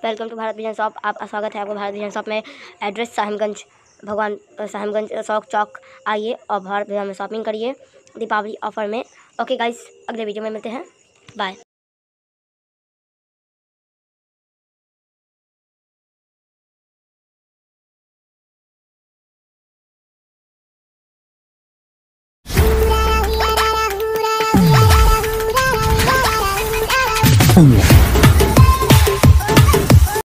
Welcome to Bharat vision shop. आपका स्वागत है आपको भारत विजन शॉप में। एड्रेस साहिबगंज, साहिबगंज चौक आइए और भारत विजन में शॉपिंग करिए दीपावली ऑफर में। ओके गाइस, अगले वीडियो में मिलते हैं। बाय।